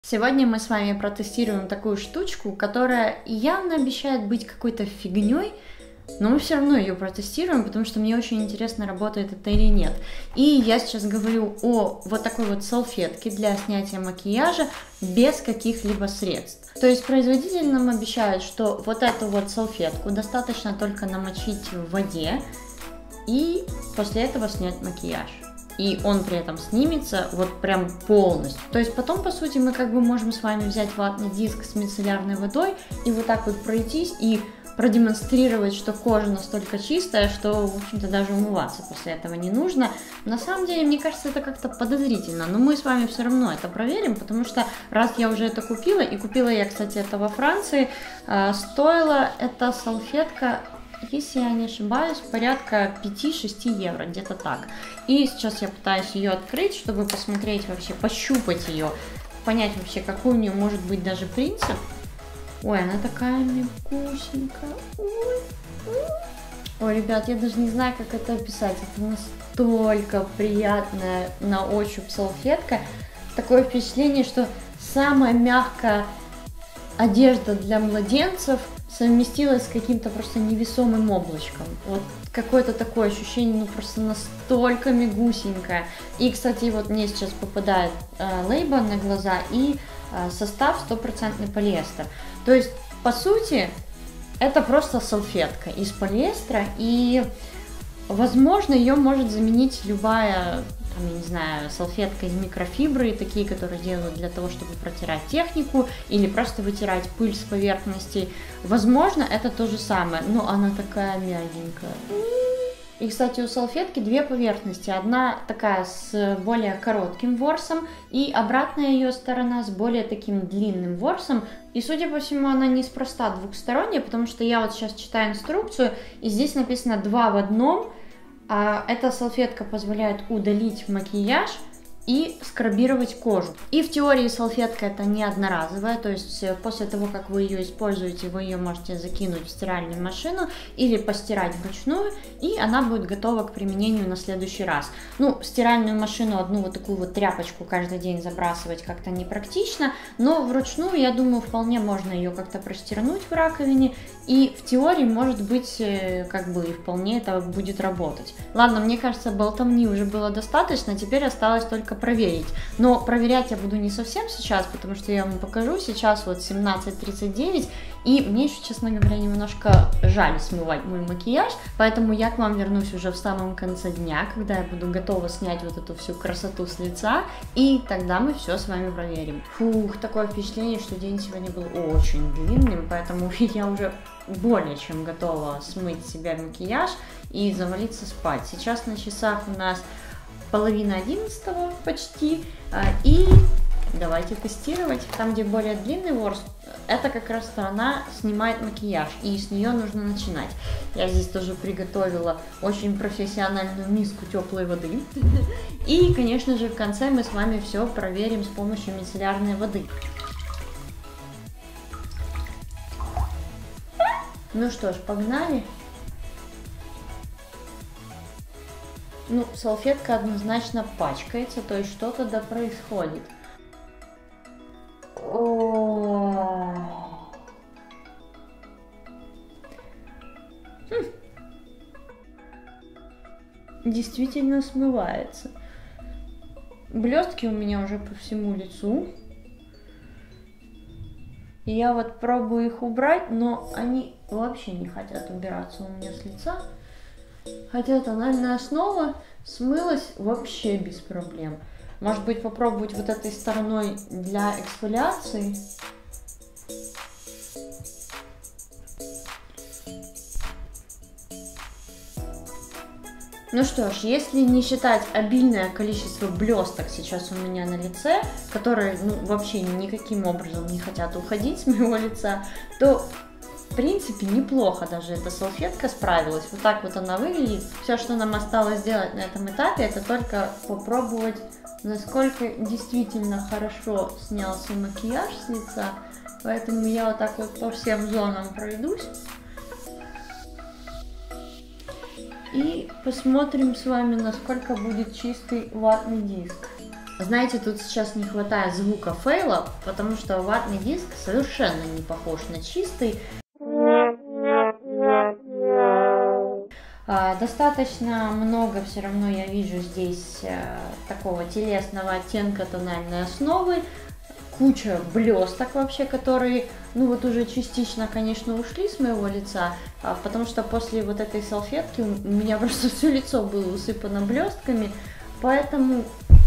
Сегодня мы с вами протестируем такую штучку, которая явно обещает быть какой-то фигней, но мы все равно ее протестируем, потому что мне очень интересно, работает это или нет. И я сейчас говорю о вот такой вот салфетке для снятия макияжа без каких-либо средств. То есть производитель нам обещает, что вот эту вот салфетку достаточно только намочить в воде и после этого снять макияж. И он при этом снимется вот прям полностью. То есть потом, по сути, мы как бы можем с вами взять ватный диск с мицеллярной водой и вот так вот пройтись и продемонстрировать, что кожа настолько чистая, что, в общем-то, даже умываться после этого не нужно. На самом деле, мне кажется, это как-то подозрительно, но мы с вами все равно это проверим, потому что раз я уже это купила, и купила я, кстати, это во Франции, стоила эта салфетка, если я не ошибаюсь, порядка 5-6 евро, где-то так. И сейчас я пытаюсь ее открыть, чтобы посмотреть вообще, пощупать ее, понять вообще, какой у нее может быть даже принцип. Ой, она такая мягусенькая. Ой, ребят, я даже не знаю, как это описать. Это настолько приятная на ощупь салфетка. Такое впечатление, что самая мягкая одежда для младенцев совместилась с каким-то просто невесомым облачком. Вот какое-то такое ощущение, ну просто настолько мягусенькое. И, кстати, вот мне сейчас попадает лейбл на глаза и состав 100% полиэстер. То есть, по сути, это просто салфетка из полиэстера, и, возможно, ее может заменить любая, там, я не знаю, салфетка из микрофибры, такие, которые делают для того, чтобы протирать технику или просто вытирать пыль с поверхностей. Возможно, это то же самое, но она такая мягенькая. И, кстати, у салфетки две поверхности. Одна такая с более коротким ворсом, и обратная ее сторона с более таким длинным ворсом. И, судя по всему, она неспроста двухсторонняя, потому что я вот сейчас читаю инструкцию, и здесь написано 2 в 1. Эта салфетка позволяет удалить макияж и скрабировать кожу. И в теории салфетка это не одноразовая, то есть после того, как вы ее используете, вы ее можете закинуть в стиральную машину или постирать вручную, и она будет готова к применению на следующий раз. Ну, в стиральную машину одну вот такую вот тряпочку каждый день забрасывать как-то непрактично, но вручную, я думаю, вполне можно ее как-то простернуть в раковине, и в теории, может быть, как бы и вполне это будет работать. Ладно, мне кажется, болтовни уже было достаточно, теперь осталось только проверить. Но проверять я буду не совсем сейчас, потому что я вам покажу. Сейчас вот 17:39, и мне еще, честно говоря, немножко жаль смывать мой макияж, поэтому я к вам вернусь уже в самом конце дня, когда я буду готова снять вот эту всю красоту с лица, и тогда мы все с вами проверим. Фух, такое впечатление, что день сегодня был очень длинным, поэтому я уже более чем готова смыть с себя макияж и завалиться спать. Сейчас на часах у нас 10:30 почти, и давайте тестировать. Там, где более длинный ворс, это как раз сторона снимает макияж, и с нее нужно начинать. Я здесь тоже приготовила очень профессиональную миску теплой воды. И, конечно же, в конце мы с вами все проверим с помощью мицеллярной воды. Ну что ж, погнали. Ну, салфетка однозначно пачкается, то есть что-то да происходит. Действительно смывается. Блестки у меня уже по всему лицу. И я вот пробую их убрать, но они вообще не хотят убираться у меня с лица. Хотя тональная основа смылась вообще без проблем. Может быть, попробовать вот этой стороной для эксфолиации. Ну что ж, если не считать обильное количество блесток сейчас у меня на лице, которые вообще никаким образом не хотят уходить с моего лица, то в принципе неплохо даже эта салфетка справилась. Вот так вот она выглядит. Все, что нам осталось сделать на этом этапе, это только попробовать, насколько действительно хорошо снялся макияж с лица. Поэтому я вот так вот по всем зонам пройдусь. И посмотрим с вами, насколько будет чистый ватный диск. Знаете, тут сейчас не хватает звука фейла, потому что ватный диск совершенно не похож на чистый. Достаточно много все равно я вижу здесь такого телесного оттенка тональной основы. Куча блесток вообще, которые, ну вот уже частично, конечно, ушли с моего лица, потому что после вот этой салфетки у меня просто все лицо было усыпано блестками, поэтому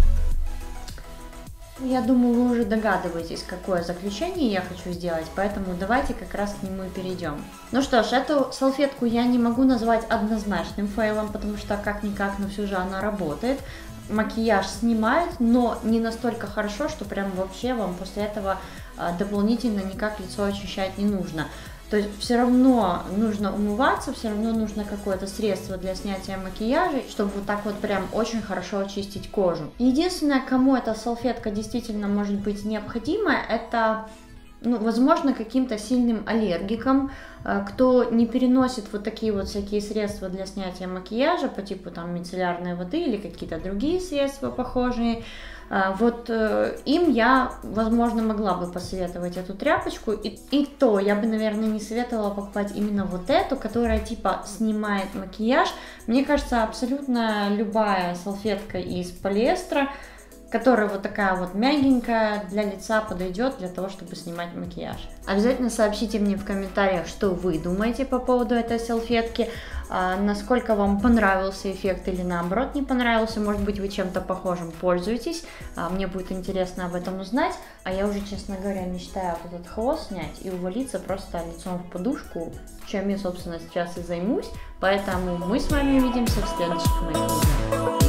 я думаю, вы уже догадываетесь, какое заключение я хочу сделать, поэтому давайте как раз к нему и перейдем. Ну что ж, эту салфетку я не могу назвать однозначным фейлом, потому что как-никак, но все же она работает. Макияж снимает, но не настолько хорошо, что прям вообще вам после этого дополнительно никак лицо очищать не нужно. То есть все равно нужно умываться, все равно нужно какое-то средство для снятия макияжа, чтобы вот так вот прям очень хорошо очистить кожу. Единственное, кому эта салфетка действительно может быть необходима, это, ну, возможно, каким-то сильным аллергикам, кто не переносит вот такие вот всякие средства для снятия макияжа по типу там мицеллярной воды или какие-то другие средства похожие. Вот им я, возможно, могла бы посоветовать эту тряпочку, и то я бы, наверное, не советовала покупать именно вот эту, которая типа снимает макияж. Мне кажется, абсолютно любая салфетка из полиэстера, которая вот такая вот мягенькая, для лица подойдет для того, чтобы снимать макияж. Обязательно сообщите мне в комментариях, что вы думаете по поводу этой салфетки, насколько вам понравился эффект или наоборот не понравился, может быть, вы чем-то похожим пользуетесь, мне будет интересно об этом узнать, а я уже, честно говоря, мечтаю вот этот хвост снять и увалиться просто лицом в подушку, чем я, собственно, сейчас и займусь, поэтому мы с вами увидимся в следующих моих видео.